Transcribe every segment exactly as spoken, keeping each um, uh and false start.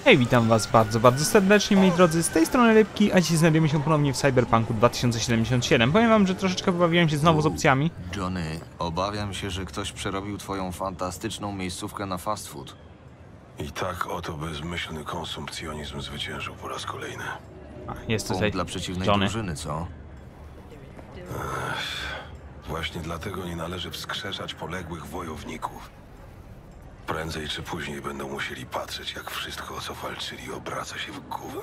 Hej, witam was bardzo, bardzo serdecznie, moi drodzy, z tej strony Rybki, a dzisiaj znajdujemy się ponownie w Cyberpunku dwa tysiące siedemdziesiąt siedem. Powiem wam, że troszeczkę pobawiłem się znowu z opcjami. Johnny, obawiam się, że ktoś przerobił twoją fantastyczną miejscówkę na fast food. I tak oto bezmyślny konsumpcjonizm zwyciężył po raz kolejny. A, jest Punkt tutaj dla przeciwnej Johnny. drużyny, co? Właśnie dlatego nie należy wskrzeszać poległych wojowników. Prędzej czy później będą musieli patrzeć, jak wszystko, o co walczyli, obraca się w gówno.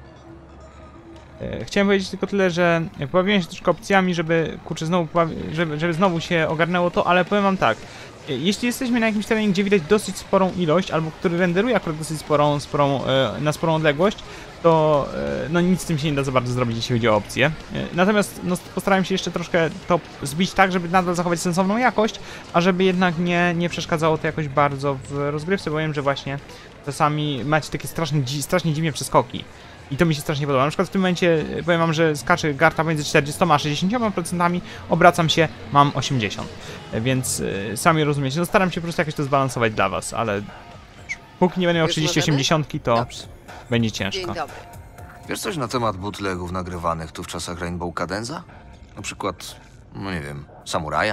E, Chciałem powiedzieć tylko tyle, że pobawiłem się troszkę opcjami, żeby, kurczę, znowu, pobawi- żeby, żeby znowu się ogarnęło to, ale powiem wam tak. e, Jeśli jesteśmy na jakimś terenie, gdzie widać dosyć sporą ilość, albo który renderuje akurat dosyć sporą, sporą e, na sporą odległość, to e, no nic z tym się nie da za bardzo zrobić, jeśli chodzi o opcje. E, Natomiast no, postarałem się jeszcze troszkę to zbić tak, żeby nadal zachować sensowną jakość, a żeby jednak nie, nie przeszkadzało to jakoś bardzo w rozgrywce, bo wiem, że właśnie czasami macie takie strasznie, dzi strasznie dziwne przeskoki. I to mi się strasznie podoba. Na przykład w tym momencie powiem wam, że skaczę garta między czterdziestoma a sześćdziesięcioma procentami, obracam się, mam osiemdziesiąt. Więc y, sami rozumiecie. No staram się po prostu jakoś to zbalansować dla was, ale póki nie będę miał Już trzydzieści możemy? osiemdziesiąt, to Dobrze. będzie Dzień ciężko. dobry. Wiesz coś na temat bootlegów nagrywanych tu w czasach Rainbow Cadenza? Na przykład, no nie wiem, Samuraja?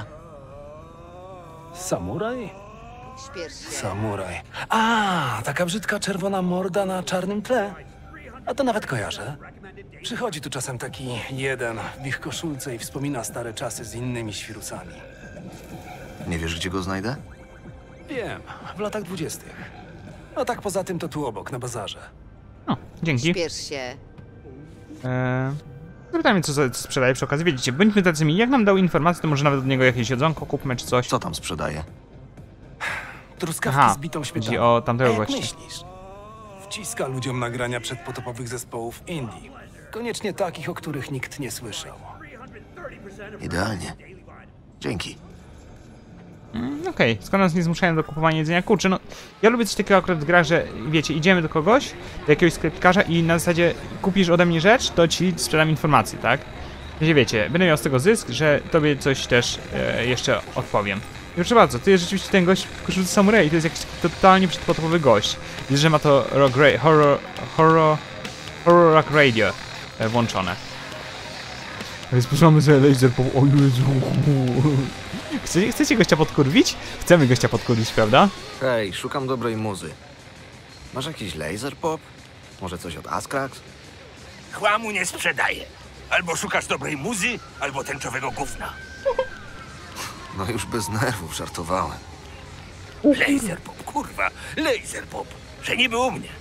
Samuraj? Śpiesz się. Samuraj. A, taka brzydka czerwona morda na czarnym tle. A to nawet kojarzę. Przychodzi tu czasem taki jeden w ich koszulce i wspomina stare czasy z innymi świrusami. Nie wiesz, gdzie go znajdę? Wiem, w latach dwudziestych. A tak poza tym to tu obok, na bazarze. No, dzięki. Śpiesz się. Eee, Zapytajmy, co, co sprzedaje przy okazji. Widzicie, bądźmy tacy mili. Jak nam dał informację, to może nawet od niego jakieś jedzonko kupmy czy coś. Co tam sprzedaje? Truskawki Aha, z bitą chodzi śmietaną. o tamtego A jak gościa. myślisz? Wciska ludziom nagrania przedpotopowych zespołów indie. Koniecznie takich, o których nikt nie słyszał. Idealnie. Dzięki. Mm, Okej, okay. Skoro nas nie zmuszają do kupowania jedzenia, kurczę, no ja lubię coś takiego akurat w grach, że wiecie, idziemy do kogoś, do jakiegoś sklepikarza i na zasadzie kupisz ode mnie rzecz, to ci sprzedam informację, tak? Wiecie, wiecie, będę miał z tego zysk, że tobie coś też e, jeszcze odpowiem. I proszę bardzo, to jest rzeczywiście ten gość w koszulce samurai, to jest jakiś totalnie przedpotopowy gość. Widzę, że ma to rock ra horror, horror, horror rock radio e, włączone. Słyszamy sobie laser po... O Jezu. Chcecie, chcecie gościa podkurwić? Chcemy gościa podkurwić, prawda? Hej, szukam dobrej muzy. Masz jakiś laser pop? Może coś od Askrax? Chłamu nie sprzedaję. Albo szukasz dobrej muzy, albo tęczowego gówna. No już bez nerwów, żartowałem. Laser pop, kurwa, laser pop. Że niby u mnie.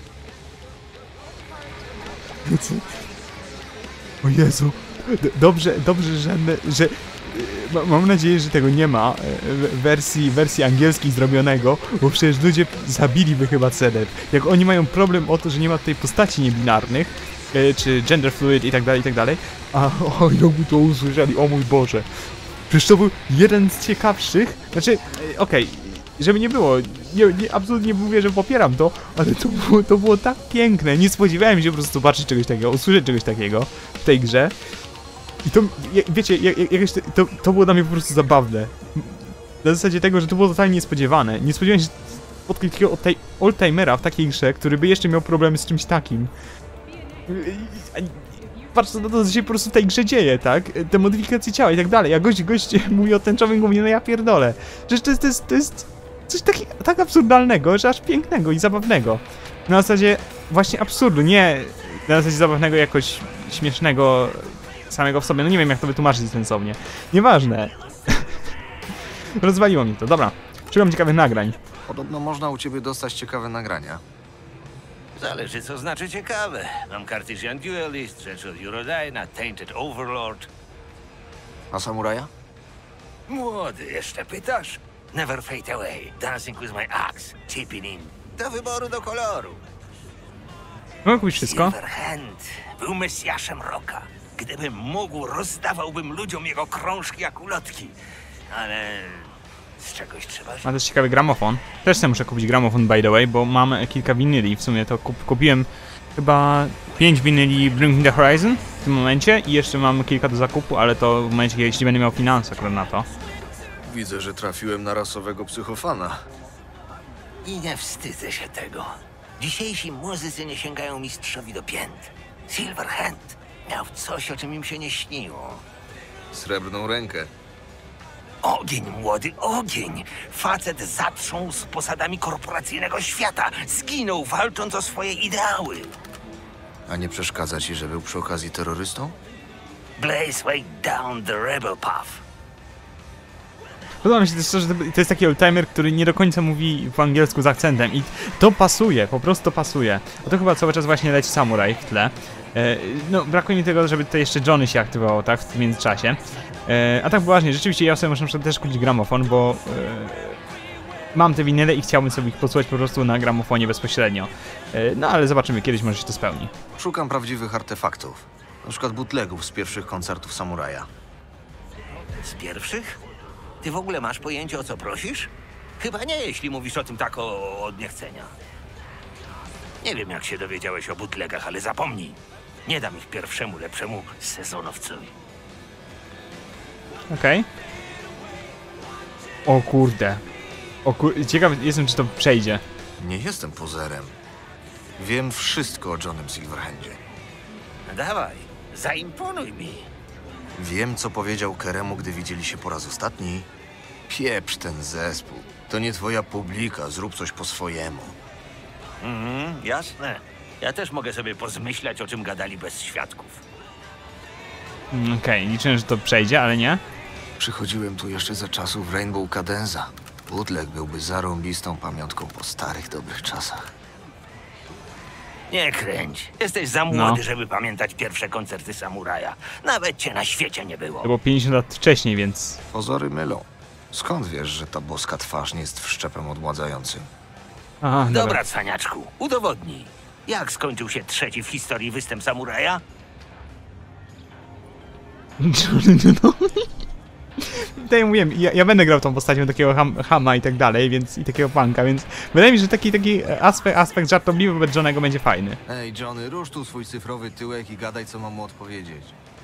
O Jezu. D dobrze, dobrze, że... że... Ma, mam nadzieję, że tego nie ma w wersji, wersji angielskiej zrobionego, bo przecież ludzie zabiliby chyba Cedep. Jak oni mają problem o to, że nie ma tutaj postaci niebinarnych, e, czy gender fluid i tak dalej, i tak dalej, a o, jakby to usłyszeli, o mój Boże. Przecież to był jeden z ciekawszych, znaczy, e, okej, okay, żeby nie było, nie, nie, absolutnie nie mówię, że popieram to, ale to było, to było tak piękne, nie spodziewałem się po prostu zobaczyć czegoś takiego, usłyszeć czegoś takiego w tej grze. I to, wiecie, jakieś to, to było dla mnie po prostu zabawne. Na zasadzie tego, że to było totalnie niespodziewane. Nie spodziewałem się spotkać takiego oldtimera w takiej grze, który by jeszcze miał problemy z czymś takim. Patrzcie na to, co się po prostu w tej grze dzieje, tak? Te modyfikacje ciała i tak dalej. A gość, gość mówi o tęczowym głównie, no ja pierdolę. Przecież to jest, to jest, to jest coś taki, tak absurdalnego, że aż pięknego i zabawnego. Na zasadzie właśnie absurdu, nie na zasadzie zabawnego jakoś śmiesznego samego w sobie, no nie wiem jak to wytłumaczyć sensownie. Nieważne. Rozwaliło mi to, dobra. Szukam ciekawych nagrań. Podobno można u ciebie dostać ciekawe nagrania. Zależy, co znaczy ciekawe. Mam Cartesian Duelist, rzecz od Eurodyna, Tainted Overlord. A Samuraja? Młody, jeszcze pytasz? Never Fade Away, Dancing with My Axe, Chipping In. Do wyboru, do koloru. Mogę kupić wszystko? Silverhand był mesjaszem rocka. Gdybym mógł, rozdawałbym ludziom jego krążki jak ulotki. Ale z czegoś trzeba żyć. Ma też ciekawy gramofon. Też sobie muszę kupić gramofon, by the way, bo mam kilka winyli. W sumie to kup kupiłem chyba pięć winyli Bring Me The Horizon w tym momencie i jeszcze mam kilka do zakupu, ale to w momencie, jeśli będę miał finanse akurat na to. Widzę, że trafiłem na rasowego psychofana. I nie wstydzę się tego. Dzisiejsi muzycy nie sięgają mistrzowi do pięt. Silverhand miał coś, o czym im się nie śniło. Srebrną rękę. Ogień, młody, ogień! Facet zatrząsł posadami korporacyjnego świata. Zginął, walcząc o swoje ideały. A nie przeszkadza ci, że był przy okazji terrorystą? Blaze way down the rebel path. Podoba mi się też to, że to jest taki oldtimer, który nie do końca mówi po angielsku z akcentem i to pasuje, po prostu pasuje. A to chyba cały czas właśnie leci samuraj w tle. E, no, brakuje mi tego, żeby tutaj jeszcze Johnny się aktywował, tak, w międzyczasie. E, a tak poważnie, rzeczywiście ja sobie muszę na przykład też kupić gramofon, bo e, mam te winyle i chciałbym sobie ich posłuchać po prostu na gramofonie bezpośrednio. E, no ale zobaczymy, kiedyś może się to spełni. Szukam prawdziwych artefaktów. Na przykład bootlegów z pierwszych koncertów Samuraja. Z pierwszych? Ty w ogóle masz pojęcie, o co prosisz? Chyba nie, jeśli mówisz o tym tak o, od niechcenia. Nie wiem, jak się dowiedziałeś o bootlegach, ale zapomnij. Nie dam ich pierwszemu, lepszemu sezonowcowi. Okej. Okay. O kurde. O kur... Ciekaw jestem, czy to przejdzie. Nie jestem pozerem. Wiem wszystko o Johnem Silverhandzie. Dawaj, zaimponuj mi. Wiem, co powiedział Keremu, gdy widzieli się po raz ostatni. Pieprz ten zespół. To nie twoja publika, zrób coś po swojemu. Mhm, jasne. Ja też mogę sobie pozmyślać, o czym gadali bez świadków. Mm, Okej, okay. Liczę, że to przejdzie, ale nie. Przychodziłem tu jeszcze za czasów Rainbow Cadenza. Bootleg byłby zarąbistą pamiątką po starych, dobrych czasach. Nie kręć. Jesteś za młody, No. żeby pamiętać pierwsze koncerty Samuraja. Nawet cię na świecie nie było. To było pięćdziesiąt lat wcześniej, więc... Pozory mylą. Skąd wiesz, że ta boska twarz nie jest wszczepem odmładzającym? Aha, dobra. Dobra, cwaniaczku, udowodnij. Jak skończył się trzeci w historii występ Samuraja? No. Tak jak mówiłem, ja, ja będę grał tą postacią takiego ham, hama i tak dalej, więc i takiego punka, więc wydaje mi się, że taki, taki aspekt, aspekt żartobliwy wobec Johnego będzie fajny. Ej, Johnny, rusz tu swój cyfrowy tyłek i gadaj, co mam mu odpowiedzieć.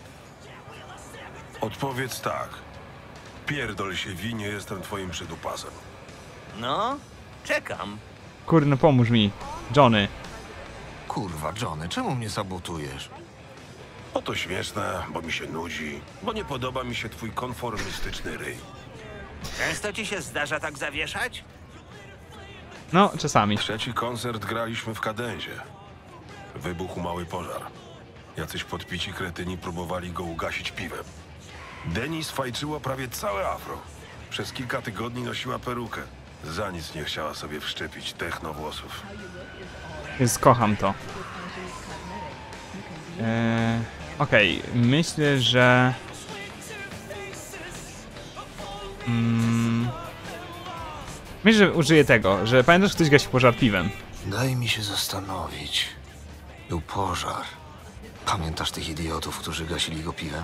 Odpowiedz tak. Pierdol się, wi, nie jestem twoim przydupasem. No, czekam. Kurde, no pomóż mi, Johnny. Kurwa, Johnny, czemu mnie sabotujesz? Bo to śmieszne, bo mi się nudzi, bo nie podoba mi się twój konformistyczny ryj. Często ci się zdarza tak zawieszać? No, czasami. Trzeci koncert graliśmy w Kadenzie. Wybuchł mały pożar. Jacyś podpici kretyni próbowali go ugasić piwem. Denis fajczyła prawie całe afro. Przez kilka tygodni nosiła perukę. Za nic nie chciała sobie wszczepić techno włosów. Więc kocham to. Eee, Okej, okay. Myślę, że... Mm, myślę, że użyję tego, że pamiętasz, ktoś gasi pożar piwem. Daj mi się zastanowić. Był pożar. Pamiętasz tych idiotów, którzy gasili go piwem?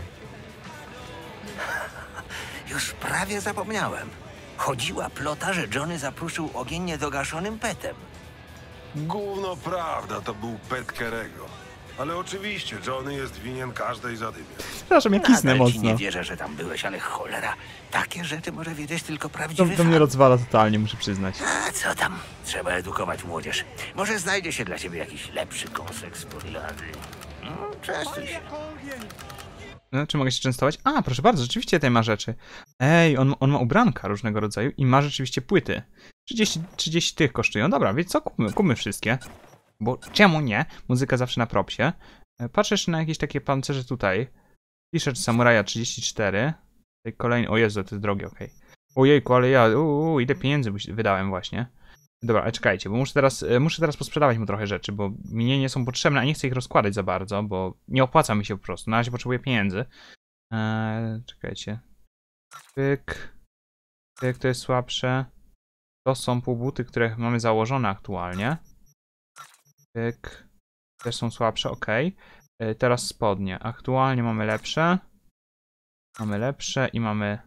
Już prawie zapomniałem. Chodziła plota, że Johnny zapruszył ogień niedogaszonym petem. Gówno prawda, to był pet Kerego. Ale oczywiście, Johnny jest winien każdej zadymie. Przepraszam, ja kisnę Nadal ci mocno. nie wierzę, że tam byłeś, ale cholera, takie rzeczy może wiedzieć tylko To, prawdziwy to mnie fan. rozwala totalnie, muszę przyznać. A co tam? Trzeba edukować młodzież. Może znajdzie się dla ciebie jakiś lepszy kąsek z podlady. No, częstuj się. No, czy mogę się częstować? A, proszę bardzo, rzeczywiście tutaj ma rzeczy. Ej, on, on ma ubranka różnego rodzaju i ma rzeczywiście płyty. trzydzieści, trzydzieści tych kosztują. Dobra, więc co? Kupmy, kupmy wszystkie. Bo czemu nie? Muzyka zawsze na propsie. Patrzę jeszcze na jakieś takie pancerze tutaj. T-shirt Samuraja trzydzieści cztery. Tutaj kolejny... O Jezu, to jest drogie, okej. Okay. Ojejku, ale ja... Uu, ile pieniędzy wydałem właśnie. Dobra, ale czekajcie, bo muszę teraz, muszę teraz posprzedawać mu trochę rzeczy, bo mnie nie są potrzebne, a nie chcę ich rozkładać za bardzo, bo nie opłaca mi się po prostu. Na razie potrzebuję pieniędzy. Eee, czekajcie. Pyk. Pyk, to jest słabsze. To są półbuty, które mamy założone aktualnie. Pyk. Też są słabsze, ok. Eee, teraz spodnie. Aktualnie mamy lepsze. Mamy lepsze i mamy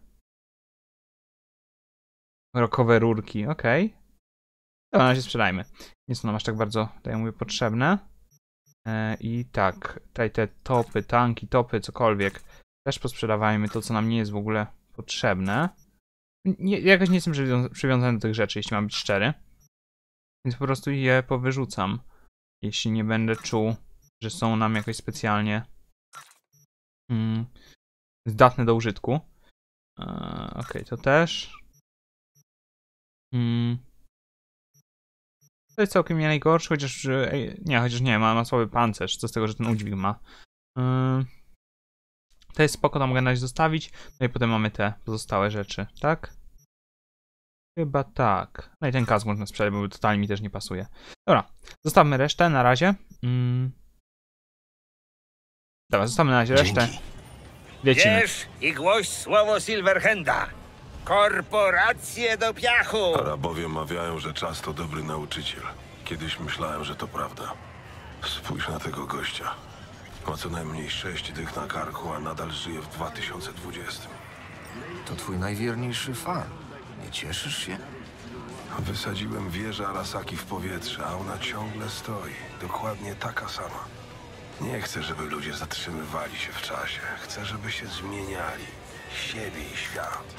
rokowe rurki, ok. Dobra, na razie sprzedajmy. Nie są nam aż tak bardzo, tak jak mówię, potrzebne. E, I tak, tutaj te topy, tanki, topy, cokolwiek. Też posprzedawajmy to, co nam nie jest w ogóle potrzebne. Nie, jakoś nie jestem przywią przywiązany do tych rzeczy, jeśli mam być szczery. Więc po prostu je powyrzucam. Jeśli nie będę czuł, że są nam jakoś specjalnie mm, zdatne do użytku. Eee, Okej, okay, to też. Mm. To jest całkiem nie najgorszy, chociaż ej, nie, chociaż nie, ma, ma słaby pancerz, co z tego, że ten udźwig ma. Eee, to jest spoko, to mogę na razie zostawić. No i potem mamy te pozostałe rzeczy, tak? Chyba tak. No i ten kask można sprzedać, bo totalnie mi też nie pasuje. Dobra, zostawmy resztę na razie. Mm. Dobra, zostawmy na razie resztę. Lecimy. Wiesz i głoś słowo Silverhanda. Korporacje do piachu! Arabowie mawiają, że czas to dobry nauczyciel. Kiedyś myślałem, że to prawda. Spójrz na tego gościa. Ma co najmniej sześć dych na karku, a nadal żyje w dwa tysiące dwudziestym. To twój najwierniejszy fan. Nie cieszysz się? Wysadziłem wieżę Arasaki w powietrze, a ona ciągle stoi. Dokładnie taka sama. Nie chcę, żeby ludzie zatrzymywali się w czasie. Chcę, żeby się zmieniali. Siebie i świat.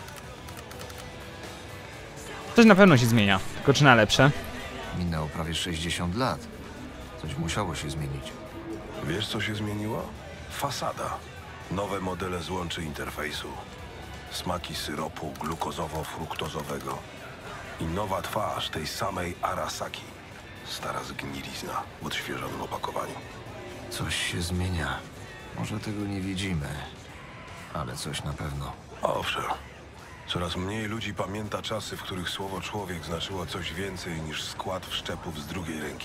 Coś na pewno się zmienia, tylko czy na lepsze? Minęło prawie sześćdziesiąt lat. Coś musiało się zmienić. Wiesz, co się zmieniło? Fasada. Nowe modele złączy interfejsu. Smaki syropu glukozowo-fruktozowego. I nowa twarz tej samej Arasaki. Stara zgnilizna w odświeżonym opakowaniu. Coś się zmienia. Może tego nie widzimy, ale coś na pewno. Owszem. Coraz mniej ludzi pamięta czasy, w których słowo człowiek znaczyło coś więcej niż skład wszczepów z drugiej ręki.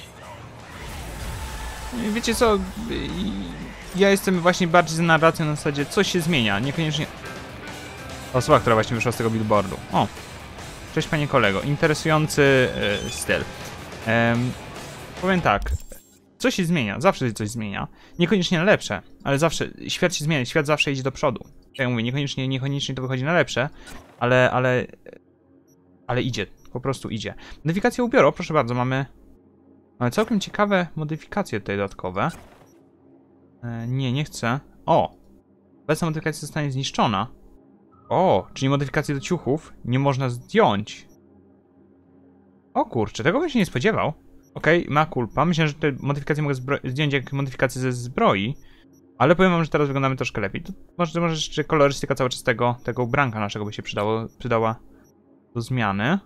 Wiecie co, ja jestem właśnie bardziej za narracją na zasadzie coś się zmienia, niekoniecznie... Osoba, która właśnie wyszła z tego billboardu. O, cześć panie kolego, interesujący yy, styl. Um, powiem tak, coś się zmienia, zawsze się coś zmienia. Niekoniecznie na lepsze, ale zawsze, świat się zmienia, świat zawsze idzie do przodu. Tak jak mówię, niekoniecznie, niekoniecznie to wychodzi na lepsze, ale, ale, ale idzie, po prostu idzie. Modyfikacje ubioru, proszę bardzo, mamy... Mamy całkiem ciekawe modyfikacje tutaj dodatkowe. E, nie, nie chcę. O! Obecna modyfikacja zostanie zniszczona. O! Czyli modyfikacje do ciuchów nie można zdjąć. O kurczę, tego bym się nie spodziewał. Okej, okay, ma culpa. Myślę, że te modyfikacje mogę zdjąć jak modyfikacje ze zbroi. Ale powiem wam, że teraz wyglądamy troszkę lepiej. To może, może jeszcze kolorystyka cały czas tego, tego ubranka naszego by się przydało, przydała do zmiany.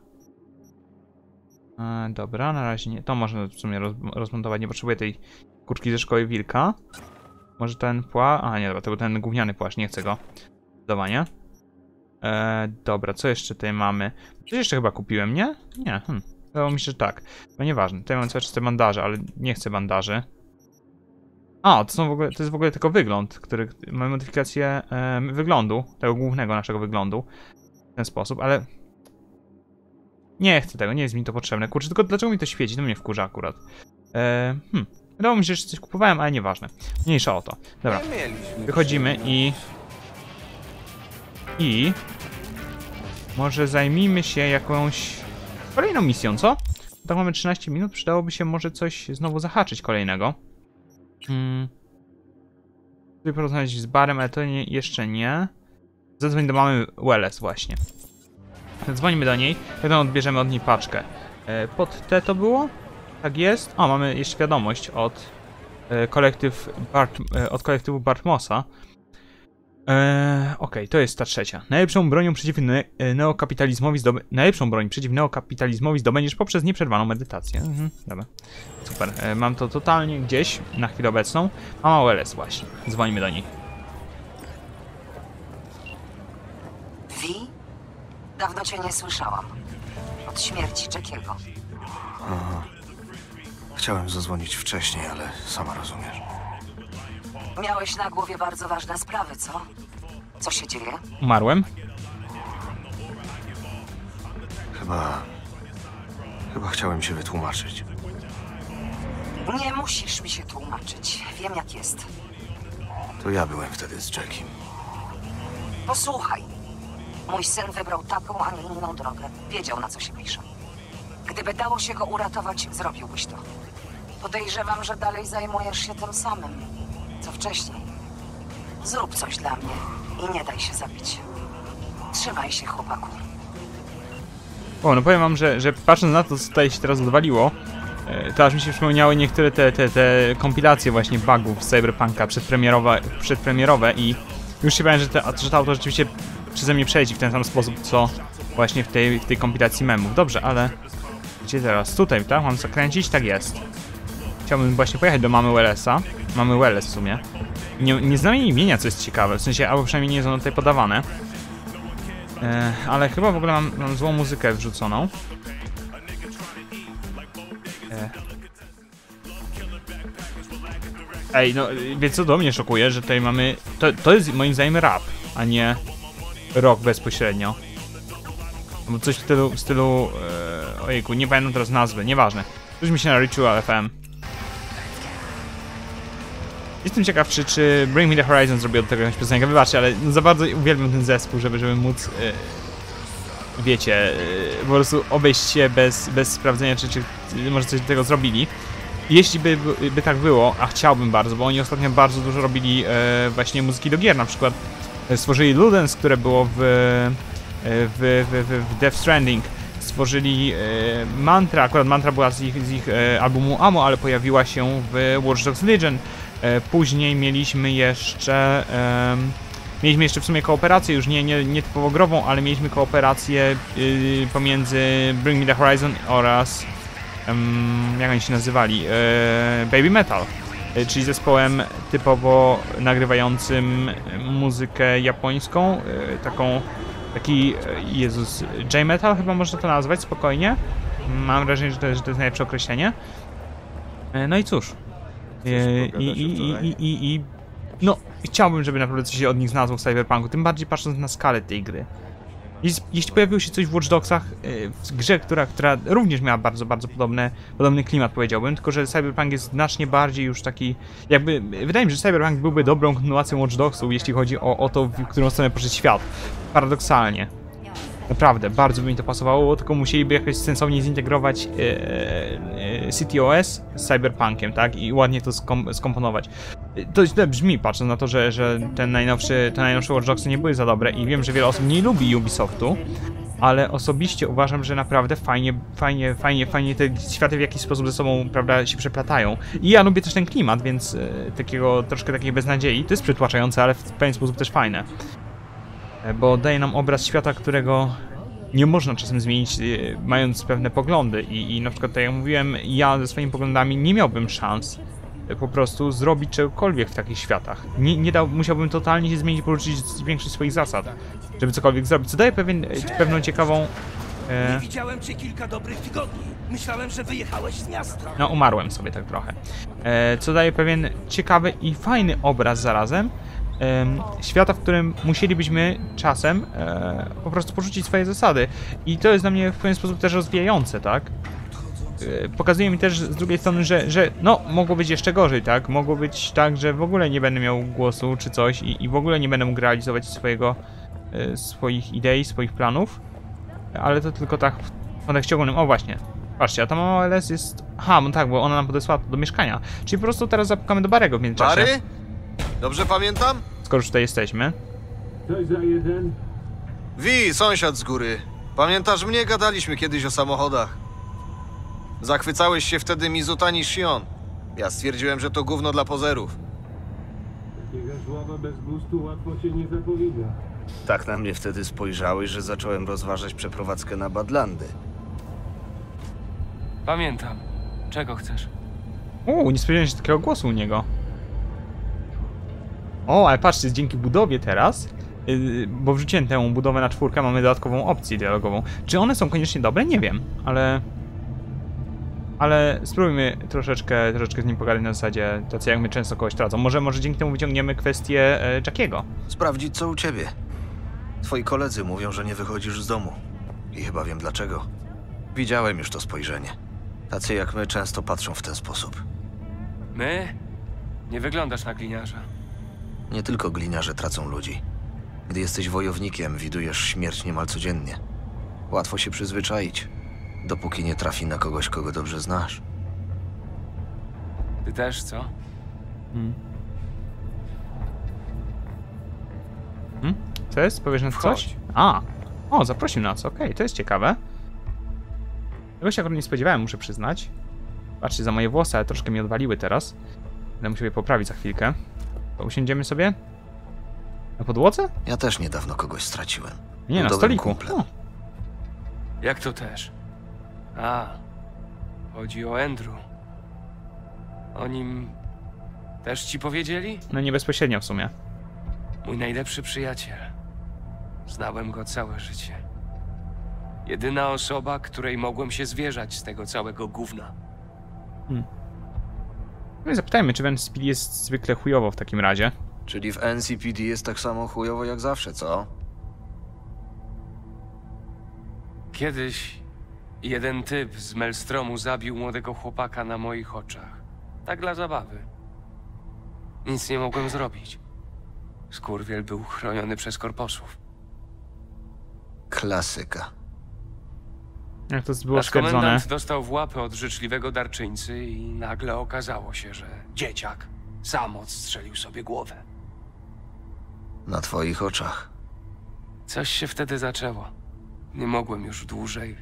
E, dobra, na razie nie. To można w sumie roz, rozmontować. Nie potrzebuję tej kurczki ze szkoły wilka. Może ten płaszcz. A nie, dobra, tego ten gówniany płaszcz, nie chcę go. Zdecydowanie. E, dobra, co jeszcze tutaj mamy? Coś jeszcze chyba kupiłem, nie? Nie, hm. Wydawało mi się, że tak. To nieważne. Tutaj mam cały czas te bandaże, ale nie chcę bandaży. A, to są w ogóle, to jest w ogóle tylko wygląd, który mamy modyfikację e, wyglądu, tego głównego naszego wyglądu. W ten sposób, ale... Nie chcę tego, nie jest mi to potrzebne. Kurczę, tylko dlaczego mi to świeci? To mnie wkurza akurat. E, hmm. Wydawało mi się, że coś kupowałem, ale nieważne. Mniejsza o to. Dobra. Wychodzimy i... I... Może zajmijmy się jakąś... kolejną misją, co? Tak mamy trzynaście minut, przydałoby się może coś znowu zahaczyć kolejnego. Hmm. Tutaj porozmawiać z barem, ale to nie, jeszcze nie. Zadzwoń do mamy Welles właśnie. Dzwonimy do niej, potem odbierzemy od niej paczkę. E, pod T to było? Tak jest. O, mamy jeszcze wiadomość od e, kolektyw Bart, e, od kolektywu Bartmosa. E, Okej, okay, to jest ta trzecia. Najlepszą bronią przeciw ne neokapitalizmowi zdoby... Najlepszą broń przeciw neokapitalizmowi zdobędziesz poprzez nieprzerwaną medytację. Mhm, dobra. Super. E, mam to totalnie gdzieś na chwilę obecną. Mama Welles właśnie. Dzwonimy do niej. Wi? Dawno cię nie słyszałam. Od śmierci Jackiego. Aha. Chciałem zadzwonić wcześniej, ale sama rozumiesz. Miałeś na głowie bardzo ważne sprawy, co? Co się dzieje? Umarłem. Chyba... Chyba chciałem się wytłumaczyć. Nie musisz mi się tłumaczyć. Wiem, jak jest. To ja byłem wtedy z Jackiem. Posłuchaj. Mój syn wybrał taką, a nie inną drogę. Wiedział, na co się pisze. Gdyby dało się go uratować, zrobiłbyś to. Podejrzewam, że dalej zajmujesz się tym samym, co wcześniej. Zrób coś dla mnie i nie daj się zabić. Trzymaj się, chłopaku. O, no powiem wam, że, że patrząc na to, co tutaj się teraz odwaliło, to aż mi się przypomniały niektóre te, te, te kompilacje właśnie bugów z Cyberpunka przedpremierowe, przedpremierowe i już się bałem, że, te, że to auto rzeczywiście przeze mnie przejdzie w ten sam sposób, co właśnie w tej, w tej kompilacji memów. Dobrze, ale gdzie teraz? Tutaj, tak? Mam zakręcić? Tak jest. Chciałbym właśnie pojechać do mamy Wellesa. Mamy Welles w sumie. Nie, nie znam jej imienia, co jest ciekawe, w sensie, albo przynajmniej nie jest ono tutaj podawane. E, ale chyba w ogóle mam, mam złą muzykę wrzuconą. E. Ej, no, wiecie co do mnie szokuje, że tutaj mamy... To, to jest moim zdaniem rap, a nie rock bezpośrednio. Bo coś w stylu... W stylu e, ojejku, nie pamiętam teraz nazwy, nieważne. Rzućmy się na Ritual F M. Jestem ciekaw, czy, czy Bring Me The Horizon zrobi od tego jakąś piosenkę. Wybaczcie, ale no za bardzo uwielbiam ten zespół, żeby, żeby móc, yy, wiecie, yy, po prostu obejść się bez, bez sprawdzenia, czy, czy może coś do tego zrobili. Jeśli by, by, by tak było, a chciałbym bardzo, bo oni ostatnio bardzo dużo robili yy, właśnie muzyki do gier, na przykład yy, stworzyli Ludens, które było w, yy, w, w, w Death Stranding. Stworzyli yy, Mantra, akurat Mantra była z ich, z ich yy, albumu Ammo, ale pojawiła się w Watch Dogs Legion. Później mieliśmy jeszcze um, mieliśmy jeszcze w sumie kooperację, już nie, nie, nie typowo grową, ale mieliśmy kooperację yy, pomiędzy Bring Me The Horizon oraz um, jak oni się nazywali? Yy, Baby Metal, yy, czyli zespołem typowo nagrywającym muzykę japońską, yy, taką taki, Jezus, J-Metal chyba można to nazwać spokojnie. Mam wrażenie, że to, że to jest najlepsze określenie. Yy, no i cóż. I, i, i, i, i, i no, chciałbym, żeby naprawdę coś się od nich znalazło w Cyberpunku, tym bardziej patrząc na skalę tej gry. Jeśli, jeśli pojawiło się coś w Watch Dogsach, w grze, która, która również miała bardzo, bardzo podobne, podobny klimat, powiedziałbym, tylko że Cyberpunk jest znacznie bardziej już taki, jakby, wydaje mi się, że Cyberpunk byłby dobrą kontynuacją Watch Dogsów, jeśli chodzi o, o to, w którą stronę poszedł świat. Paradoksalnie. Naprawdę, bardzo by mi to pasowało, tylko musieliby jakoś sensownie zintegrować e, e, CityOS z Cyberpunkiem, tak? I ładnie to skom skomponować. To źle brzmi, patrząc na to, że, że ten najnowszy, te najnowsze Watch Dogsy nie były za dobre i wiem, że wiele osób nie lubi Ubisoftu, ale osobiście uważam, że naprawdę fajnie, fajnie, fajnie, fajnie te światy w jakiś sposób ze sobą, prawda, się przeplatają. I ja lubię też ten klimat, więc e, takiego, troszkę takiej beznadziei. To jest przytłaczające, ale w pewien sposób też fajne. Bo daje nam obraz świata, którego nie można czasem zmienić, mając pewne poglądy. I, i na przykład, tak jak mówiłem, ja ze swoimi poglądami nie miałbym szans po prostu zrobić czegokolwiek w takich światach. Nie, nie dał, musiałbym totalnie się zmienić, poruszyć większość swoich zasad, żeby cokolwiek zrobić. Co daje pewien, pewną ciekawą... E... Nie widziałem cię kilka dobrych tygodni. Myślałem, że wyjechałeś z miasta. No, umarłem sobie tak trochę. E, co daje pewien ciekawy i fajny obraz zarazem. Świata, w którym musielibyśmy czasem e, po prostu porzucić swoje zasady. I to jest dla mnie w pewien sposób też rozwijające, tak? E, pokazuje mi też z drugiej strony, że, że no, mogło być jeszcze gorzej, tak? Mogło być tak, że w ogóle nie będę miał głosu czy coś i, i w ogóle nie będę mógł realizować swojego, e, swoich idei, swoich planów. Ale to tylko tak w kontekście ogólnym. O właśnie, patrzcie, a ta mama L S jest... Aha, no tak, bo ona nam podesłała to do mieszkania. Czyli po prostu teraz zapukamy do Barego w międzyczasie. Bary? Dobrze pamiętam? Skoro już tutaj jesteśmy. Coś za jeden? Wi, sąsiad z góry. Pamiętasz mnie? Gadaliśmy kiedyś o samochodach. Zachwycałeś się wtedy Mizutani Shion. Ja stwierdziłem, że to gówno dla pozerów. Takiego żława bez gustu łatwo się nie zapowiada. Tak na mnie wtedy spojrzałeś, że zacząłem rozważać przeprowadzkę na Badlandy. Pamiętam. Czego chcesz? Uuu, nie spodziewałem się takiego głosu u niego. O, ale patrzcie, dzięki budowie teraz, yy, bo wrzuciłem tę budowę na czwórkę, mamy dodatkową opcję dialogową. Czy one są koniecznie dobre? Nie wiem, ale... Ale spróbujmy troszeczkę, troszeczkę z nim pogadać na zasadzie, tacy jak my często kogoś tracą. Może, może dzięki temu wyciągniemy kwestię e, Jackiego. Sprawdzić, co u ciebie. Twoi koledzy mówią, że nie wychodzisz z domu. I chyba wiem dlaczego. Widziałem już to spojrzenie. Tacy jak my często patrzą w ten sposób. My? Nie wyglądasz na gliniarza. Nie tylko gliniarze tracą ludzi. Gdy jesteś wojownikiem, widujesz śmierć niemal codziennie. Łatwo się przyzwyczaić, dopóki nie trafi na kogoś, kogo dobrze znasz. Ty też, co? Hmm. Hmm? Co jest? Powiesz na coś? Wchodź. A! O, zaprosił nas, okej, okay, to jest ciekawe. Tego się akurat nie spodziewałem, muszę przyznać. Patrzcie, za moje włosy, ale troszkę mi odwaliły teraz. Będę musiał je poprawić za chwilkę. To usiądziemy sobie? Na podłodze? Ja też niedawno kogoś straciłem. Nie, Był na dobrym stoliku. kumplem. O. Jak to też? A, chodzi o Andrew. O nim też ci powiedzieli? No nie bezpośrednio w sumie. Mój najlepszy przyjaciel. Znałem go całe życie. Jedyna osoba, której mogłem się zwierzać z tego całego gówna. No i zapytajmy, czy N C P D jest zwykle chujowo w takim razie. Czyli w N C P D jest tak samo chujowo jak zawsze, co? Kiedyś jeden typ z Maelstromu zabił młodego chłopaka na moich oczach. Tak dla zabawy. Nic nie mogłem zrobić. Skurwiel był chroniony przez korposów. Klasyka. Jak to było Nasz stwierdzone. komendant dostał w łapę od życzliwego darczyńcy i nagle okazało się, że dzieciak sam odstrzelił sobie głowę. Na twoich oczach. Coś się wtedy zaczęło. Nie mogłem już dłużej.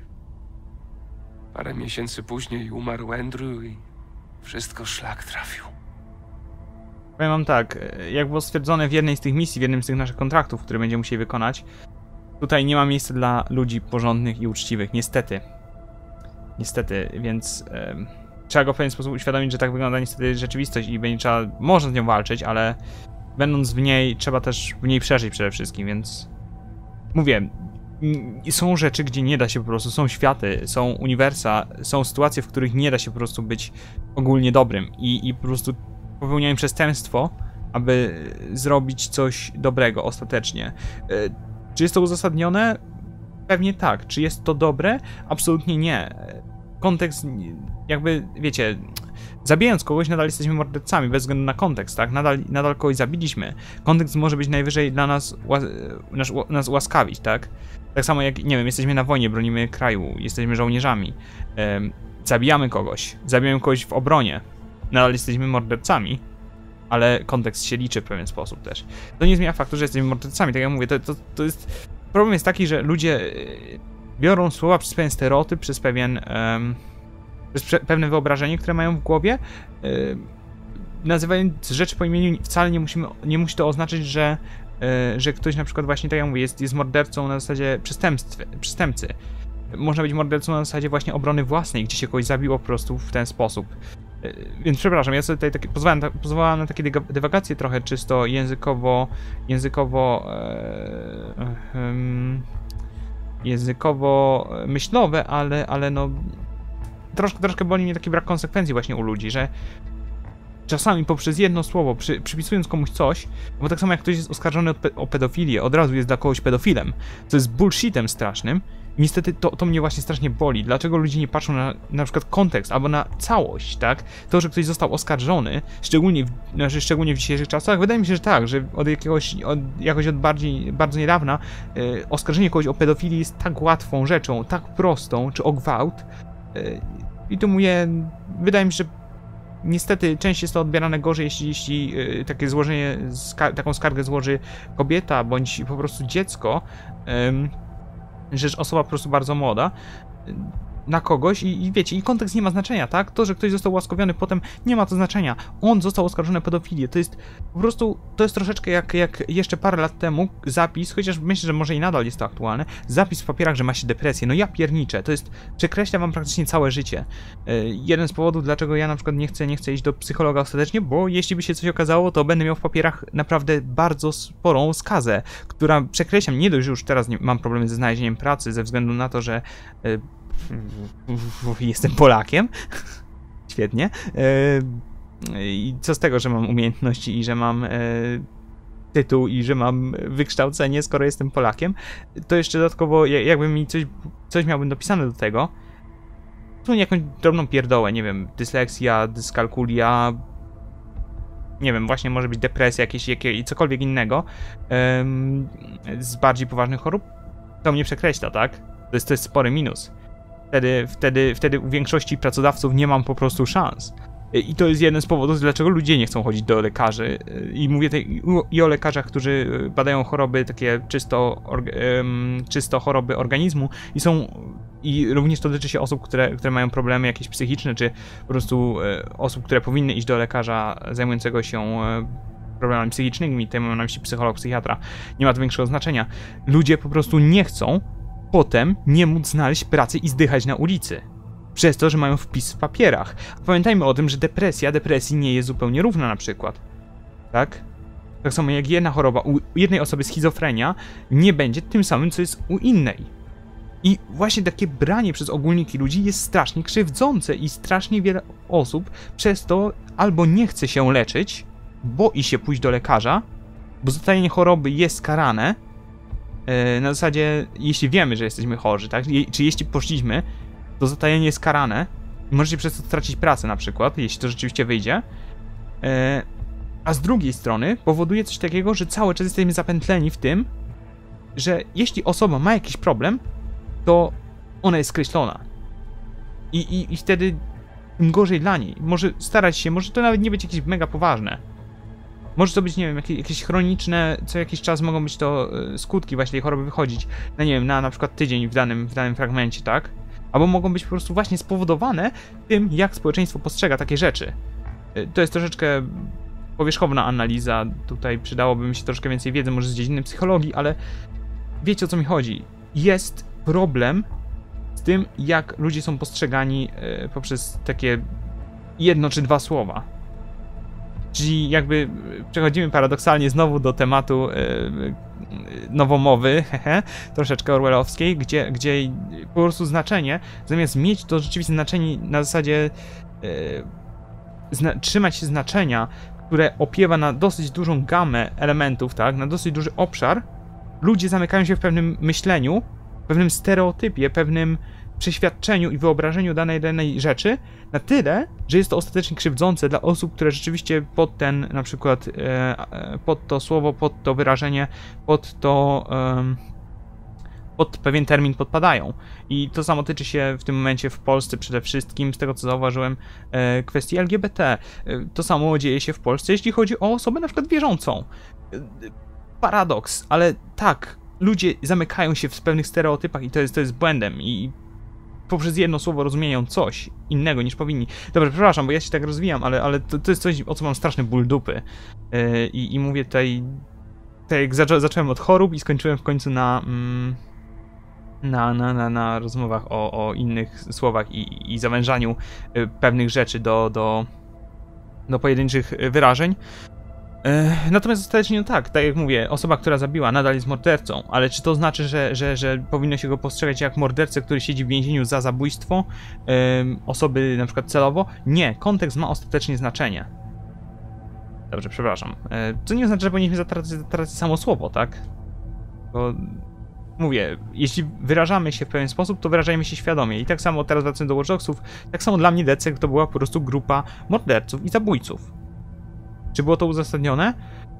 Parę miesięcy później umarł Andrew i wszystko szlak trafił. Powiem wam tak, jak było stwierdzone w jednej z tych misji, w jednym z tych naszych kontraktów, które będziemy musieli wykonać, tutaj nie ma miejsca dla ludzi porządnych i uczciwych, niestety. Niestety, więc um, trzeba go w pewien sposób uświadomić, że tak wygląda niestety rzeczywistość i będzie trzeba, można z nią walczyć, ale będąc w niej, trzeba też w niej przeżyć przede wszystkim, więc mówię, są rzeczy, gdzie nie da się po prostu, są światy, są uniwersa, są sytuacje, w których nie da się po prostu być ogólnie dobrym i, i po prostu popełniają przestępstwo, aby zrobić coś dobrego ostatecznie. Czy jest to uzasadnione? Pewnie tak. Czy jest to dobre? Absolutnie nie. Kontekst, jakby, wiecie, zabijając kogoś, nadal jesteśmy mordercami, bez względu na kontekst, tak? Nadal, nadal kogoś zabiliśmy. Kontekst może być najwyżej dla nas, nas, nas ułaskawić, tak? Tak samo jak, nie wiem, jesteśmy na wojnie, bronimy kraju, jesteśmy żołnierzami. Um, zabijamy kogoś, zabijamy kogoś w obronie. Nadal jesteśmy mordercami, ale kontekst się liczy w pewien sposób też. To nie zmienia faktu, że jesteśmy mordercami, tak jak mówię, to, to, to jest... Problem jest taki, że ludzie biorą słowa przez pewien stereotyp, przez pewien... Um, przez pewne wyobrażenie, które mają w głowie. Um, nazywając rzeczy po imieniu, wcale nie, musimy, nie musi to oznaczać, że, um, że ktoś na przykład właśnie, tak jak mówię, jest, jest mordercą na zasadzie przestępcy. Można być mordercą na zasadzie właśnie obrony własnej, gdzie się kogoś zabiło po prostu w ten sposób. Więc przepraszam, ja sobie tutaj takie, pozwałem, pozwałem na takie dywagacje trochę czysto językowo, językowo, e, e, językowo myślowe, ale, ale no troszkę, troszkę boli mnie taki brak konsekwencji właśnie u ludzi, że czasami poprzez jedno słowo, przy, przypisując komuś coś, bo tak samo jak ktoś jest oskarżony o, pe o pedofilię, od razu jest dla kogoś pedofilem, co jest bullshitem strasznym. Niestety to, to mnie właśnie strasznie boli. Dlaczego ludzie nie patrzą na na przykład kontekst albo na całość, tak? To, że ktoś został oskarżony, szczególnie w, znaczy szczególnie w dzisiejszych czasach, wydaje mi się, że tak, że od jakiegoś, od, jakoś od bardziej, bardzo niedawna yy, oskarżenie kogoś o pedofilii jest tak łatwą rzeczą, tak prostą, czy o gwałt. Yy, I tu mówię, wydaje mi się, że niestety częściej jest to odbierane gorzej, jeśli, jeśli yy, takie złożenie, ska taką skargę złoży kobieta, bądź po prostu dziecko, yy, że osoba po prostu bardzo młoda na kogoś i, i wiecie, i kontekst nie ma znaczenia, tak? To, że ktoś został ułaskawiony potem, nie ma to znaczenia. On został oskarżony o pedofilię. To jest po prostu, to jest troszeczkę jak, jak jeszcze parę lat temu zapis, chociaż myślę, że może i nadal jest to aktualne, zapis w papierach, że ma się depresję. No ja pierniczę. To jest, przekreśla wam praktycznie całe życie. Yy, jeden z powodów, dlaczego ja na przykład nie chcę, nie chcę iść do psychologa ostatecznie, bo jeśli by się coś okazało, to będę miał w papierach naprawdę bardzo sporą skazę, która przekreślam. Nie dość, że już teraz nie, mam problemy ze znalezieniem pracy ze względu na to, że yy, jestem Polakiem. Świetnie. I co z tego, że mam umiejętności i że mam tytuł i że mam wykształcenie, skoro jestem Polakiem, to jeszcze dodatkowo jakby mi coś, coś miałbym dopisane do tego, to jakąś drobną pierdołę, nie wiem, dysleksja, dyskalkulia, nie wiem, właśnie może być depresja jakieś, jakie, i cokolwiek innego z bardziej poważnych chorób, to mnie przekreśla, tak? To jest, to jest spory minus. Wtedy, wtedy, wtedy u większości pracodawców nie mam po prostu szans. I to jest jeden z powodów, dlaczego ludzie nie chcą chodzić do lekarzy. I mówię tutaj i o lekarzach, którzy badają choroby takie czysto, um, czysto choroby organizmu i są i również to dotyczy się osób, które, które mają problemy jakieś psychiczne, czy po prostu e, osób, które powinny iść do lekarza zajmującego się e, problemami psychicznymi, tutaj mam na myśli psycholog, psychiatra. Nie ma to większego znaczenia. Ludzie po prostu nie chcą potem nie móc znaleźć pracy i zdychać na ulicy. Przez to, że mają wpis w papierach. A pamiętajmy o tym, że depresja depresji nie jest zupełnie równa na przykład. Tak? Tak samo jak jedna choroba, u jednej osoby schizofrenia nie będzie tym samym, co jest u innej. I właśnie takie branie przez ogólniki ludzi jest strasznie krzywdzące i strasznie wiele osób przez to albo nie chce się leczyć, boi się pójść do lekarza, bo zatajenie choroby jest karane. Yy, na zasadzie, jeśli wiemy, że jesteśmy chorzy, tak? Je czy jeśli poszliśmy, to zatajenie jest karane i możecie przez to stracić pracę na przykład, jeśli to rzeczywiście wyjdzie. Yy, a z drugiej strony powoduje coś takiego, że cały czas jesteśmy zapętleni w tym, że jeśli osoba ma jakiś problem, to ona jest skreślona. I, i, i wtedy im gorzej dla niej. Może starać się, może to nawet nie być jakieś mega poważne. Może to być, nie wiem, jakieś, jakieś chroniczne, co jakiś czas mogą być to y, skutki właśnie tej choroby wychodzić, na nie wiem, na na przykład tydzień w danym, w danym fragmencie, tak? Albo mogą być po prostu właśnie spowodowane tym, jak społeczeństwo postrzega takie rzeczy. Y, to jest troszeczkę powierzchowna analiza, tutaj przydałoby mi się troszkę więcej wiedzy, może z dziedziny psychologii, ale wiecie, o co mi chodzi. Jest problem z tym, jak ludzie są postrzegani y, poprzez takie jedno czy dwa słowa. Czyli jakby przechodzimy paradoksalnie znowu do tematu yy, nowomowy, hehe, troszeczkę orwellowskiej, gdzie, gdzie po prostu znaczenie, zamiast mieć to rzeczywiste znaczenie na zasadzie yy, zna trzymać się znaczenia, które opiewa na dosyć dużą gamę elementów, tak, na dosyć duży obszar, ludzie zamykają się w pewnym myśleniu, pewnym stereotypie, pewnym przeświadczeniu i wyobrażeniu danej danej rzeczy na tyle, że jest to ostatecznie krzywdzące dla osób, które rzeczywiście pod ten, na przykład e, pod to słowo, pod to wyrażenie, pod to e, pod pewien termin podpadają. I to samo tyczy się w tym momencie w Polsce przede wszystkim, z tego co zauważyłem, e, kwestii L G B T. E, to samo dzieje się w Polsce, jeśli chodzi o osobę na przykład wierzącą. E, paradoks, ale tak, ludzie zamykają się w pewnych stereotypach i to jest, to jest błędem i poprzez jedno słowo rozumieją coś innego niż powinni. Dobrze, przepraszam, bo ja się tak rozwijam, ale, ale to, to jest coś, o co mam straszny ból dupy. Yy, i, I mówię tutaj, tak jak zaczą, zacząłem od chorób i skończyłem w końcu na, mm, na, na, na, na rozmowach o, o innych słowach i, i zawężaniu y, pewnych rzeczy do, do, do pojedynczych wyrażeń. Natomiast ostatecznie no tak, tak jak mówię, osoba, która zabiła, nadal jest mordercą, ale czy to znaczy, że, że, że powinno się go postrzegać jak mordercę, który siedzi w więzieniu za zabójstwo um, osoby na przykład celowo? Nie, kontekst ma ostatecznie znaczenie. Dobrze, przepraszam. Co nie oznacza, że powinniśmy zatracić, zatracić samo słowo, tak? Bo mówię, jeśli wyrażamy się w pewien sposób, to wyrażajmy się świadomie. I tak samo teraz wracając do Watch Dogsów, tak samo dla mnie D C to była po prostu grupa morderców i zabójców. Czy było to uzasadnione?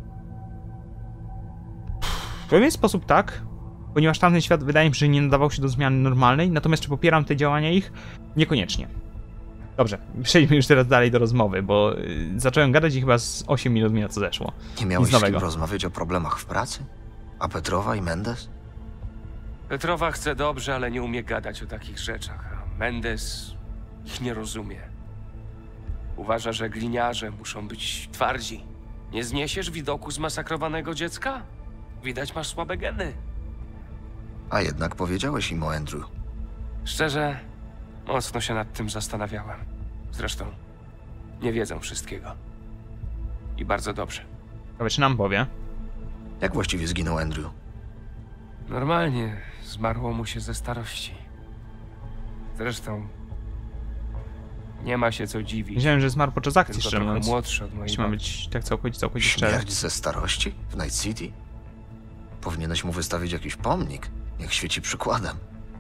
W pewien sposób tak, ponieważ tamten świat wydaje mi się, że nie nadawał się do zmiany normalnej, natomiast czy popieram te działania ich? Niekoniecznie. Dobrze, przejdźmy już teraz dalej do rozmowy, bo zacząłem gadać i chyba z osiem minut mi na co zeszło. Nie miałeś z kim rozmawiać o problemach w pracy? A Petrowa i Mendes? Petrowa chce dobrze, ale nie umie gadać o takich rzeczach, a Mendes ich nie rozumie. Uważa, że gliniarze muszą być twardzi. Nie zniesiesz widoku zmasakrowanego dziecka? Widać, masz słabe geny. A jednak powiedziałeś im o Andrew. Szczerze, mocno się nad tym zastanawiałem. Zresztą, nie wiedzą wszystkiego. I bardzo dobrze. Ciekawe, czy nam powie? Jak właściwie zginął Andrew? Normalnie zmarło mu się ze starości. Zresztą, nie ma się co dziwić. Myślałem, że zmarł podczas akcji, Tylko szczerze mówiąc. młodszy od mojej Jeśli ma być tak całkowicie, całkowicie szczery. Śmierć ze starości? W Night City? Powinieneś mu wystawić jakiś pomnik. Niech świeci przykładem.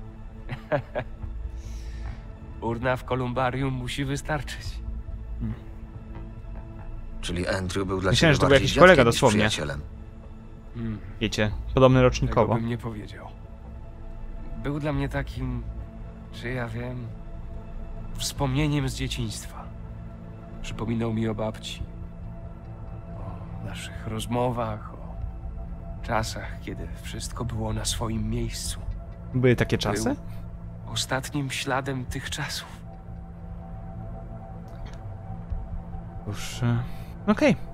Urna w kolumbarium musi wystarczyć. Hmm. Czyli Andrew był dla Myślałem, ciebie że to był bardziej jakiś kolega dziadkiem niż dosłownie. przyjacielem. Hmm. Wiecie, podobny Tego rocznikowo. bym nie powiedział. Był dla mnie takim, czy ja wiem, wspomnieniem z dzieciństwa. Przypominał mi o babci. O naszych rozmowach, o czasach, kiedy wszystko było na swoim miejscu. Były takie czasy? Był ostatnim śladem tych czasów. Już... e, Okej. Okay.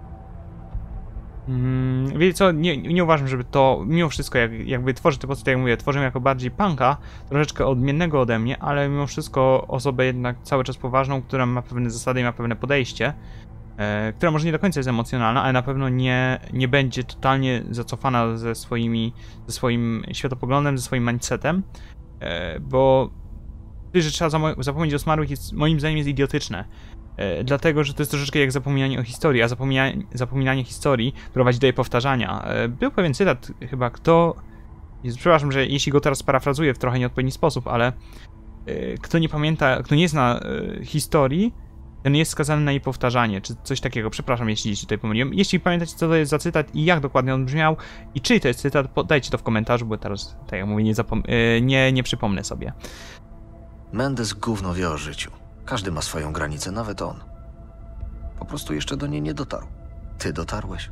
Mm, wiecie co, nie, nie uważam, żeby to, mimo wszystko, jak, jakby tworzę te postacie, jak mówię, tworzę jako bardziej punka, troszeczkę odmiennego ode mnie, ale mimo wszystko osobę jednak cały czas poważną, która ma pewne zasady i ma pewne podejście, e, która może nie do końca jest emocjonalna, ale na pewno nie, nie będzie totalnie zacofana ze swoimi, ze swoim światopoglądem, ze swoim mindsetem, e, bo to, że trzeba zapomnieć o zmarłych, jest, moim zdaniem jest idiotyczne. E, dlatego, że to jest troszeczkę jak zapominanie o historii, a zapominanie, zapominanie historii prowadzi do jej powtarzania. E, był pewien cytat, chyba kto... Jezu, przepraszam, że jeśli go teraz parafrazuję w trochę nieodpowiedni sposób, ale e, kto nie pamięta, kto nie zna e, historii, ten jest skazany na jej powtarzanie, czy coś takiego. Przepraszam, jeśli się tutaj pomyliłem. Jeśli pamiętacie, co to jest za cytat i jak dokładnie on brzmiał i czy to jest cytat, podajcie to w komentarzu, bo teraz, tak jak mówię, nie, zapom- e, nie, nie przypomnę sobie. Mendes gówno wie o życiu. Każdy ma swoją granicę, nawet on. Po prostu jeszcze do niej nie dotarł. Ty dotarłeś.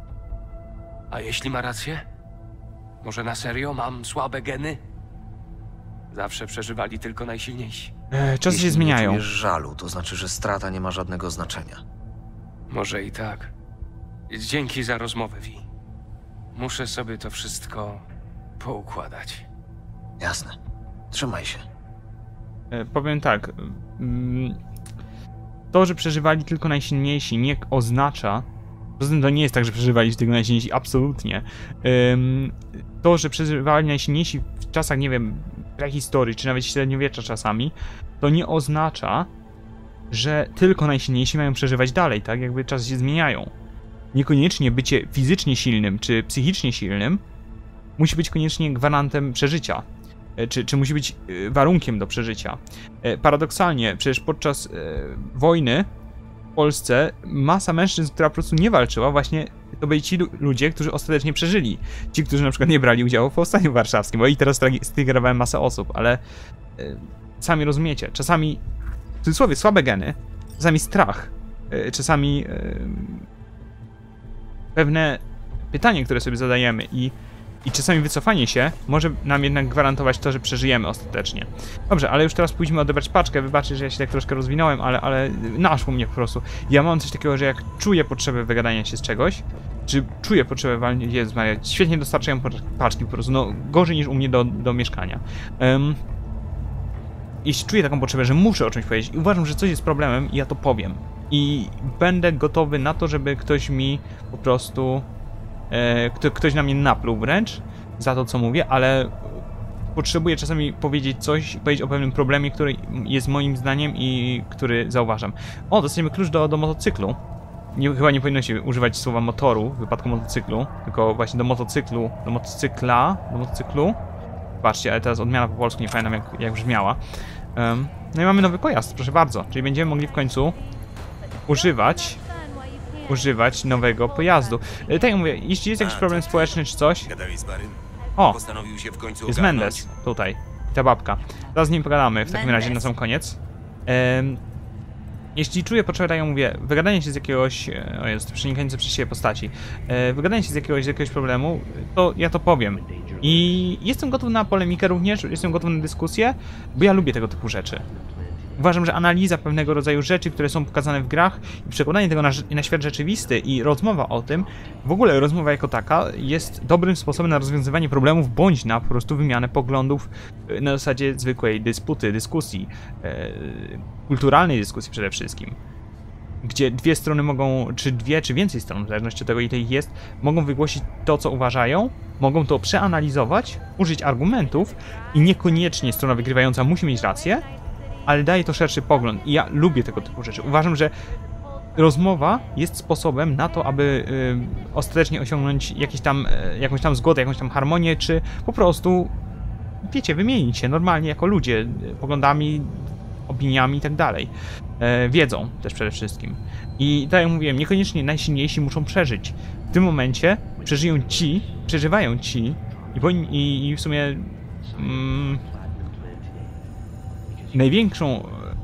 A jeśli ma rację? Może na serio mam słabe geny? Zawsze przeżywali tylko najsilniejsi. E, czasy Jeśli się zmieniają. nie czujesz żalu, to znaczy, że strata nie ma żadnego znaczenia. Może i tak. Dzięki za rozmowę, Vi. Muszę sobie to wszystko poukładać. Jasne. Trzymaj się. E, powiem tak. Mm, to, że przeżywali tylko najsilniejsi, nie oznacza. Poza tym to nie jest tak, że przeżywali tylko najsilniejsi, absolutnie. Ym, to, że przeżywali najsilniejsi w czasach, nie wiem, prehistorii, czy nawet średniowiecza czasami, to nie oznacza, że tylko najsilniejsi mają przeżywać dalej, tak? Jakby czasy się zmieniają. Niekoniecznie bycie fizycznie silnym, czy psychicznie silnym musi być koniecznie gwarantem przeżycia. Czy, czy musi być warunkiem do przeżycia. Paradoksalnie, przecież podczas wojny w Polsce masa mężczyzn, która po prostu nie walczyła, właśnie to byli ci ludzie, którzy ostatecznie przeżyli. Ci, którzy na przykład nie brali udziału w powstaniu warszawskim, bo i teraz striggerowałem masę osób, ale y, sami rozumiecie, czasami w cudzysłowie słabe geny, czasami strach, y, czasami y, pewne pytanie, które sobie zadajemy i I czasami wycofanie się może nam jednak gwarantować to, że przeżyjemy ostatecznie. Dobrze, ale już teraz pójdźmy odebrać paczkę. Wybaczcie, że ja się tak troszkę rozwinąłem, ale, ale naszło mnie po prostu. Ja mam coś takiego, że jak czuję potrzebę wygadania się z czegoś, czy czuję potrzebę walenia... Jezus Maria, świetnie dostarczają paczki po prostu, no gorzej niż u mnie do, do mieszkania. Um, jeśli czuję taką potrzebę, że muszę o czymś powiedzieć i uważam, że coś jest problemem, ja to powiem. I będę gotowy na to, żeby ktoś mi po prostu... Kto, ktoś na mnie napluł wręcz za to, co mówię, ale potrzebuję czasami powiedzieć coś, powiedzieć o pewnym problemie, który jest moim zdaniem i który zauważam. O, dostaniemy klucz do, do motocyklu. Nie, chyba nie powinno się używać słowa motoru w wypadku motocyklu, tylko właśnie do motocyklu, do motocykla, do motocyklu. Patrzcie, ale teraz odmiana po polsku, nie pamiętam jak, jak brzmiała. Um, no i mamy nowy pojazd, proszę bardzo, czyli będziemy mogli w końcu używać używać nowego pojazdu. E, tak jak mówię, jeśli jest jakiś problem społeczny czy coś... O! Jest Mendes tutaj. Ta babka. Zaraz z nim pogadamy w takim razie na sam koniec. E, jeśli czuję potrzebę, tak jak mówię, wygadanie się z jakiegoś... O jest, przenikające przez siebie postaci. E, wygadanie się z jakiegoś, z jakiegoś problemu, to ja to powiem. I jestem gotów na polemikę również, jestem gotów na dyskusję, bo ja lubię tego typu rzeczy. Uważam, że analiza pewnego rodzaju rzeczy, które są pokazane w grach i przekładanie tego na, na świat rzeczywisty i rozmowa o tym, w ogóle rozmowa jako taka jest dobrym sposobem na rozwiązywanie problemów, bądź na po prostu wymianę poglądów na zasadzie zwykłej dysputy, dyskusji, e, kulturalnej dyskusji przede wszystkim. Gdzie dwie strony mogą, czy dwie, czy więcej stron, w zależności od tego, ile ich jest, mogą wygłosić to, co uważają, mogą to przeanalizować, użyć argumentów i niekoniecznie strona wygrywająca musi mieć rację, ale daje to szerszy pogląd i ja lubię tego typu rzeczy. Uważam, że rozmowa jest sposobem na to, aby y, ostatecznie osiągnąć jakieś tam, y, jakąś tam zgodę, jakąś tam harmonię, czy po prostu, wiecie, wymienić się normalnie jako ludzie y, poglądami, opiniami i tak dalej. Y, wiedzą też przede wszystkim. I tak jak mówiłem, niekoniecznie najsilniejsi muszą przeżyć. W tym momencie przeżyją ci, przeżywają ci i, powinni, i, i w sumie... Mm, największą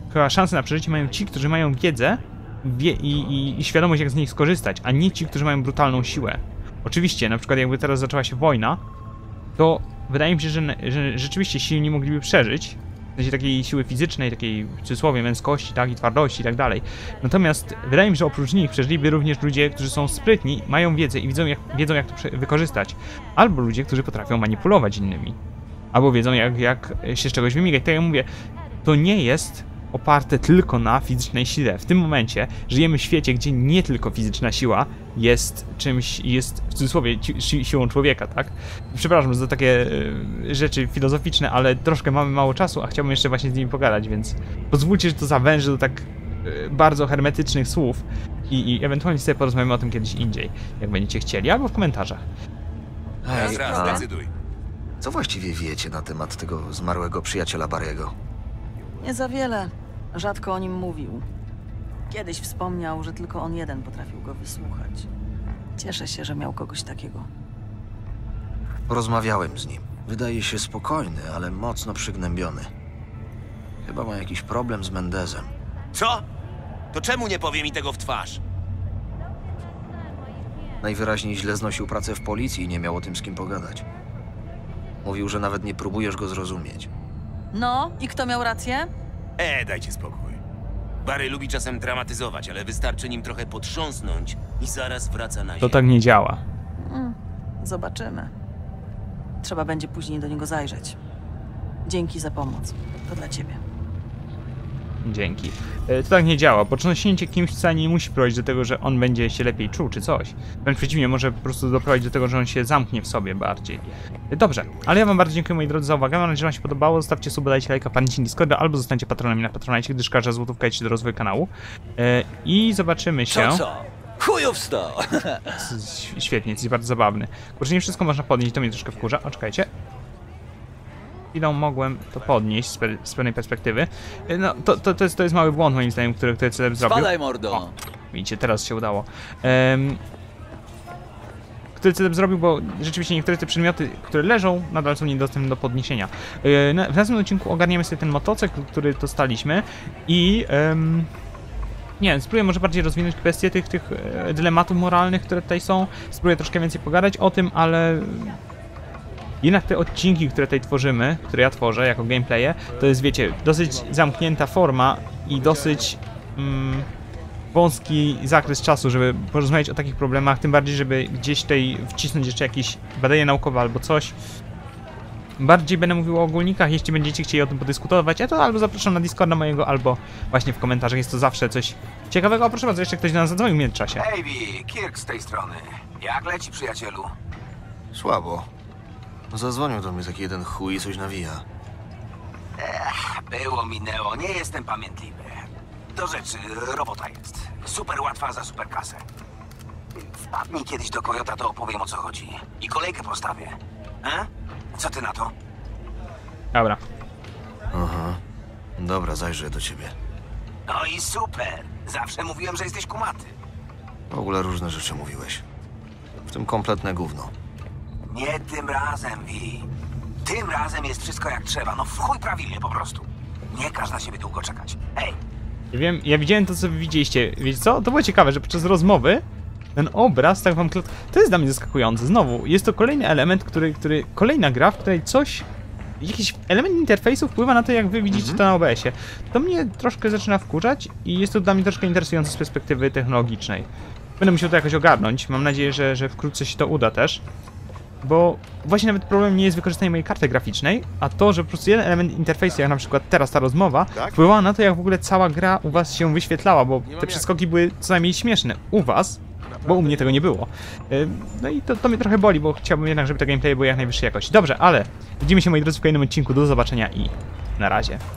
chyba szansę na przeżycie mają ci, którzy mają wiedzę wie i, i, i świadomość, jak z nich skorzystać, a nie ci, którzy mają brutalną siłę. Oczywiście, na przykład jakby teraz zaczęła się wojna, to wydaje mi się, że, że rzeczywiście silni mogliby przeżyć, w sensie takiej siły fizycznej, takiej w cudzysłowie męskości, tak, i twardości i tak dalej. Natomiast wydaje mi się, że oprócz nich przeżyliby również ludzie, którzy są sprytni, mają wiedzę i wiedzą jak, wiedzą, jak to wykorzystać. Albo ludzie, którzy potrafią manipulować innymi. Albo wiedzą, jak, jak się z czegoś wymigać. Tak jak mówię, to nie jest oparte tylko na fizycznej sile. W tym momencie żyjemy w świecie, gdzie nie tylko fizyczna siła jest czymś, jest w cudzysłowie ci, si, siłą człowieka, tak? Przepraszam za takie y, rzeczy filozoficzne, ale troszkę mamy mało czasu, a chciałbym jeszcze właśnie z nimi pogadać, więc pozwólcie, że to zawężę do tak y, bardzo hermetycznych słów i, i ewentualnie sobie porozmawiamy o tym kiedyś indziej, jak będziecie chcieli, albo w komentarzach. Hej, a Zdecyduj. co właściwie wiecie na temat tego zmarłego przyjaciela Barry'ego? Nie za wiele. Rzadko o nim mówił. Kiedyś wspomniał, że tylko on jeden potrafił go wysłuchać. Cieszę się, że miał kogoś takiego. Porozmawiałem z nim. Wydaje się spokojny, ale mocno przygnębiony. Chyba ma jakiś problem z Mendezem. Co? To czemu nie powie mi tego w twarz? Najwyraźniej źle znosił pracę w policji i nie miał o tym z kim pogadać. Mówił, że nawet nie próbujesz go zrozumieć. No, i kto miał rację? E, dajcie spokój. Barry lubi czasem dramatyzować, ale wystarczy nim trochę potrząsnąć i zaraz wraca na ziemię. To tak nie działa. Mm, zobaczymy. Trzeba będzie później do niego zajrzeć. Dzięki za pomoc. To dla ciebie. Dzięki. E, to tak nie działa. Potrząśnięcie kimś wcale nie musi prowadzić do tego, że on będzie się lepiej czuł, czy coś. Wręcz przeciwnie, może po prostu doprowadzić do tego, że on się zamknie w sobie bardziej. E, dobrze, ale ja wam bardzo dziękuję, moi drodzy, za uwagę. Mam nadzieję, że wam się podobało. Zostawcie suba, dajcie lajka, pamiętajcie Discorda, albo zostańcie patronami na Patronite, gdyż każda złotówka idzie do rozwoju kanału. E, I zobaczymy się... Co, co? Chujów sto! Świetnie, jesteś bardzo zabawny. Kurczę, nie wszystko można podnieść, to mnie troszkę wkurza. O, czekajcie. Chwilą mogłem to podnieść z, pe z pewnej perspektywy. No, to, to, to, jest, to jest mały błąd, moim zdaniem, który, który celeb zrobił. Spadaj, mordo! O, widzicie, teraz się udało. Um, który celeb zrobił, bo rzeczywiście niektóre te przedmioty, które leżą, nadal są niedostępne do podniesienia. Yy, na, w następnym odcinku ogarniemy sobie ten motocykl, który dostaliśmy i... Um, nie wiem, spróbuję może bardziej rozwinąć kwestie tych, tych e, dylematów moralnych, które tutaj są. Spróbuję troszkę więcej pogadać o tym, ale... Jednak te odcinki, które tutaj tworzymy, które ja tworzę jako gameplaye, to jest, wiecie, dosyć zamknięta forma i dosyć mm, wąski zakres czasu, żeby porozmawiać o takich problemach, tym bardziej, żeby gdzieś tutaj wcisnąć jeszcze jakieś badania naukowe albo coś. Bardziej będę mówił o ogólnikach, jeśli będziecie chcieli o tym podyskutować, ja to albo zapraszam na Discorda mojego, albo właśnie w komentarzach, jest to zawsze coś ciekawego. A proszę bardzo, jeszcze ktoś do nas zadzwonił w międzyczasie. Hej, Wi, Kirk z tej strony. Jak leci, przyjacielu? Słabo. Zadzwonił do mnie taki jeden chuj i coś nawija. Ech, było, minęło, nie jestem pamiętliwy. Do rzeczy, robota jest. Super łatwa za super kasę. Wpadnij kiedyś do Kojota, to opowiem, o co chodzi. I kolejkę postawię. A? Co ty na to? Dobra. Aha. Dobra, zajrzę do ciebie. No i super. Zawsze mówiłem, że jesteś kumaty. W ogóle różne rzeczy mówiłeś. W tym kompletne gówno. Nie tym razem, Wi. Tym razem jest wszystko jak trzeba. No w chuj prawilnie po prostu. Nie każ na siebie długo czekać. Hej! Ja wiem, ja widziałem to, co wy widzieliście. Wiecie co? To było ciekawe, że podczas rozmowy ten obraz, tak wam... To jest dla mnie zaskakujące. Znowu, jest to kolejny element, który... który kolejna gra, w której coś... Jakiś element interfejsu wpływa na to, jak wy widzicie to na O B S-ie. To mnie troszkę zaczyna wkurzać i jest to dla mnie troszkę interesujące z perspektywy technologicznej. Będę musiał to jakoś ogarnąć. Mam nadzieję, że, że wkrótce się to uda też. Bo właśnie nawet problem nie jest wykorzystanie mojej karty graficznej, a to, że po prostu jeden element interfejsu, jak na przykład teraz ta rozmowa, tak? wpływała na to, jak w ogóle cała gra u was się wyświetlała, bo te przeskoki były co najmniej śmieszne u was, bo u mnie tego nie było. No i to, to mnie trochę boli, bo chciałbym jednak, żeby te gameplay były jak najwyższej jakości. Dobrze, ale widzimy się, moi drodzy, w kolejnym odcinku. Do zobaczenia i na razie.